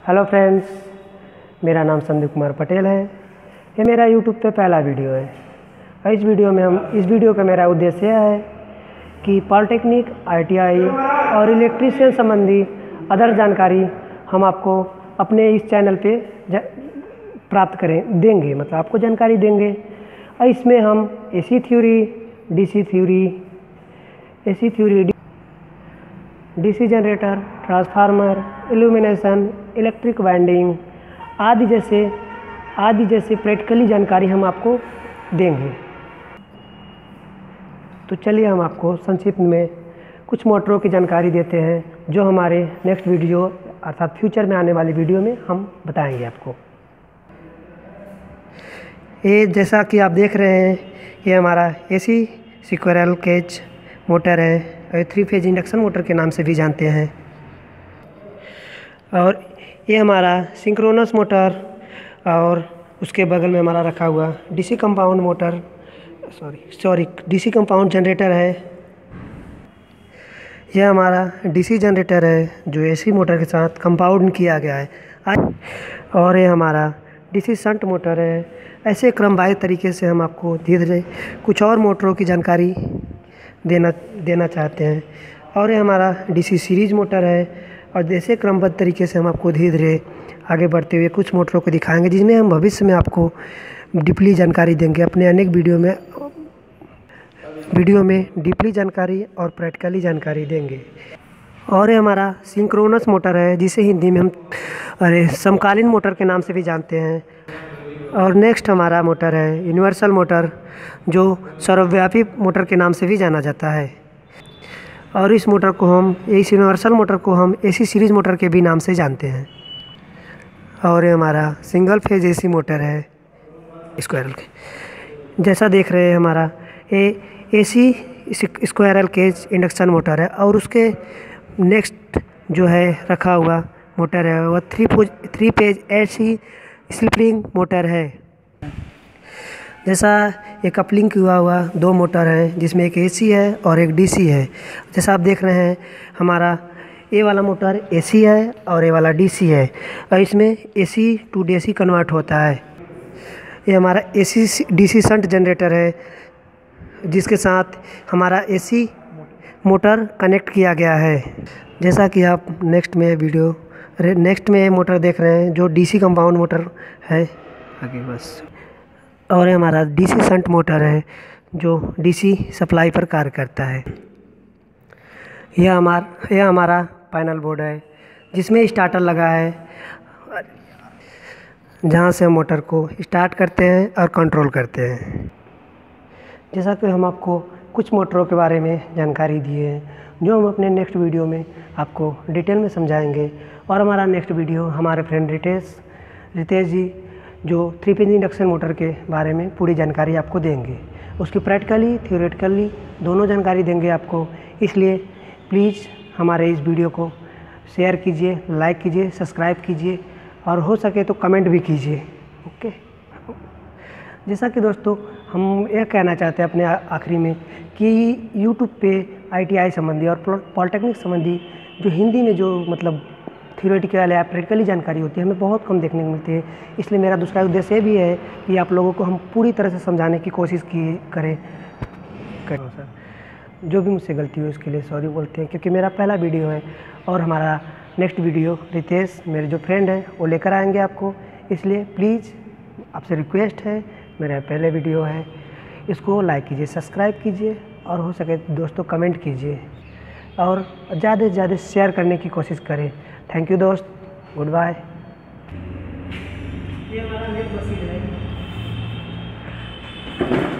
Hello friends, मेरा नाम संदीप कुमार पटेल है। ये मेरा यूट्यूब पे पहला वीडियो है और इस वीडियो का मेरा उद्देश्य है कि पॉलिटेक्निक, ITI और इलेक्ट्रीशियन संबंधी अदर जानकारी हम आपको अपने इस चैनल पे प्राप्त देंगे, मतलब आपको जानकारी देंगे। और इसमें हम AC theory, DC theory, DC generator, transformer, illumination, electric winding आदि जैसे प्रैक्टिकली जानकारी हम आपको देंगे। तो चलिए हम आपको संक्षिप्त में कुछ मोटरों की जानकारी देते हैं जो हमारे नेक्स्ट वीडियो अर्थात फ्यूचर में आने वाली वीडियो में हम बताएंगे आपको। ये जैसा कि आप देख रहे हैं, ये हमारा AC स्क्विरल केज मोटर है और 3 फेज इंडक्शन मोटर के नाम से भी जानते हैं। और ये हमारा सिंक्रोनस मोटर और उसके बगल में हमारा रखा हुआ DC compound motor DC compound generator है। यह हमारा DC जनरेटर है जो AC मोटर के साथ कंपाउंड किया गया है। और ये हमारा DC शंट मोटर है। ऐसे क्रमवार तरीके से हम आपको धीरे धीरे कुछ और मोटरों की जानकारी देना चाहते हैं। और ये हमारा DC सीरीज मोटर है और जैसे क्रमबद्ध तरीके से हम आपको धीरे धीरे आगे बढ़ते हुए कुछ मोटरों को दिखाएंगे जिसमें हम भविष्य में आपको डीपली जानकारी देंगे। अपने अनेक वीडियो में डीपली जानकारी और प्रैक्टिकली जानकारी देंगे। और ये हमारा सिंक्रोनस मोटर है जिसे हिंदी में हम समकालीन मोटर के नाम से भी जानते हैं। और नेक्स्ट हमारा मोटर है यूनिवर्सल मोटर जो सर्वव्यापी मोटर के नाम से भी जाना जाता है। और इस यूनिवर्सल मोटर को हम AC सीरीज मोटर के भी नाम से जानते हैं। और ये हमारा सिंगल फेज AC मोटर है स्क्वायरल के। जैसा देख रहे हैं हमारा AC squirrel cage induction motor है और उसके नेक्स्ट जो है रखा हुआ मोटर है वह 3 फेज AC स्लिप मोटर है। जैसा एक कपलिंग हुआ 2 मोटर हैं जिसमें एक AC है और एक DC है। जैसा आप देख रहे हैं हमारा ये वाला मोटर AC है और ये वाला DC है और इसमें AC to DC कन्वर्ट होता है। ये हमारा DC शंट जनरेटर है जिसके साथ हमारा AC मोटर कनेक्ट किया गया है। जैसा कि आप नेक्स्ट में मोटर देख रहे हैं जो DC कंपाउंड मोटर है आगे बस। और ये हमारा DC शंट मोटर है जो DC सप्लाई पर कार्य करता है। यह हमारा पैनल बोर्ड है जिसमें स्टार्टर लगा है जहां से हम मोटर को स्टार्ट करते हैं और कंट्रोल करते हैं। जैसा कि हम आपको कुछ मोटरों के बारे में जानकारी दिए हैं जो हम अपने नेक्स्ट वीडियो में आपको डिटेल में समझाएंगे। और हमारा नेक्स्ट वीडियो हमारे फ्रेंड रितेश जी जो 3 फेज इंडक्शन मोटर के बारे में पूरी जानकारी आपको देंगे। उसकी प्रैक्टिकली थियोरेटिकली दोनों जानकारी देंगे आपको। इसलिए प्लीज़ हमारे इस वीडियो को शेयर कीजिए, लाइक कीजिए, सब्सक्राइब कीजिए और हो सके तो कमेंट भी कीजिए। ओके। जैसा कि दोस्तों हम यह कहना चाहते हैं अपने आखिरी में कि यूट्यूब पे ITI संबंधी और पॉलिटेक्निक संबंधी जो हिंदी में जो मतलब थियोरेटिकल या प्रैक्टिकली जानकारी होती है हमें बहुत कम देखने को मिलती है। इसलिए मेरा दूसरा उद्देश्य भी है कि आप लोगों को हम पूरी तरह से समझाने की कोशिश करें सर। जो भी मुझसे गलती हो इसके लिए सॉरी बोलते हैं क्योंकि मेरा पहला वीडियो है। और हमारा नेक्स्ट वीडियो रितेश मेरे जो फ्रेंड हैं वो लेकर आएंगे आपको। इसलिए प्लीज़ आपसे रिक्वेस्ट है, मेरा पहले वीडियो है, इसको लाइक कीजिए, सब्सक्राइब कीजिए और हो सके दोस्तों कमेंट कीजिए और ज़्यादा से ज़्यादा शेयर करने की कोशिश करें। थैंक यू दोस्त, गुड बाय। ये हमारा नेट मशीन है।